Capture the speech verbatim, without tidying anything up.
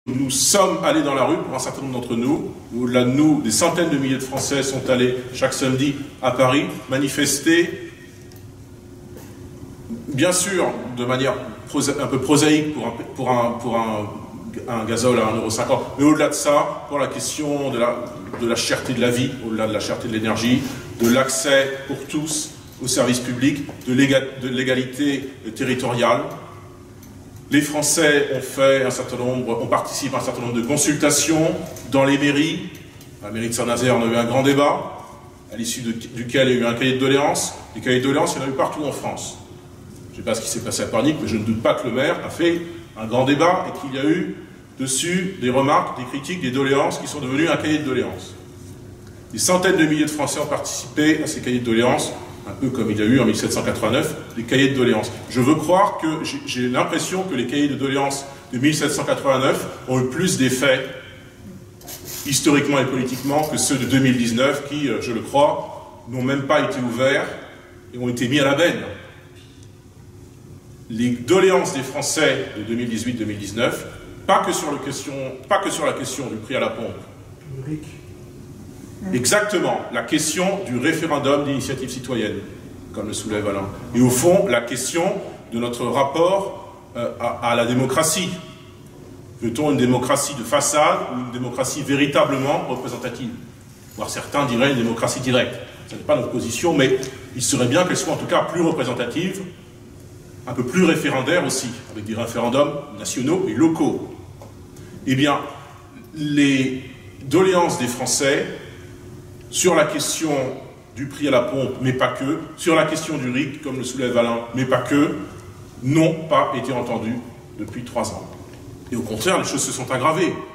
Nous sommes allés dans la rue, pour un certain nombre d'entre nous, au-delà de nous, des centaines de milliers de Français sont allés chaque samedi à Paris manifester, bien sûr, de manière un peu prosaïque pour un, pour un, pour un, un gazole à un euro cinquante, mais au-delà de ça, pour la question de la, de la cherté de la vie, au-delà de la cherté de l'énergie, de l'accès pour tous aux services publics, de l'égalité territoriale. Les Français ont fait un certain nombre, ont participé à un certain nombre de consultations dans les mairies. À la mairie de Saint-Nazaire, on a eu un grand débat, à l'issue duquel il y a eu un cahier de doléances. Les cahiers de doléances, il y en a eu partout en France. Je ne sais pas ce qui s'est passé à Pornic, mais je ne doute pas que le maire a fait un grand débat et qu'il y a eu dessus des remarques, des critiques, des doléances qui sont devenues un cahier de doléances. Des centaines de milliers de Français ont participé à ces cahiers de doléances, un peu comme il y a eu en mille sept cent quatre-vingt-neuf, des cahiers de doléances. Je veux croire que j'ai l'impression que les cahiers de doléances de mille sept cent quatre-vingt-neuf ont eu plus d'effet, historiquement et politiquement, que ceux de deux mille dix-neuf, qui, je le crois, n'ont même pas été ouverts et ont été mis à la benne. Les doléances des Français de deux mille dix-huit deux mille dix-neuf, pas que sur, le question, pas que sur la question du prix à la pompe. Exactement, la question du référendum d'initiative citoyenne, comme le soulève Alain. Et au fond, la question de notre rapport euh, à, à la démocratie. Veut-on une démocratie de façade ou une démocratie véritablement représentative? Voire certains diraient une démocratie directe. Ce n'est pas notre position, mais il serait bien qu'elle soit en tout cas plus représentative, un peu plus référendaire aussi, avec des référendums nationaux et locaux. Eh bien, les doléances des Français sur la question du prix à la pompe, mais pas que, sur la question du R I C, comme le soulève Alain, mais pas que, n'ont pas été entendues depuis trois ans. Et au contraire, les choses se sont aggravées.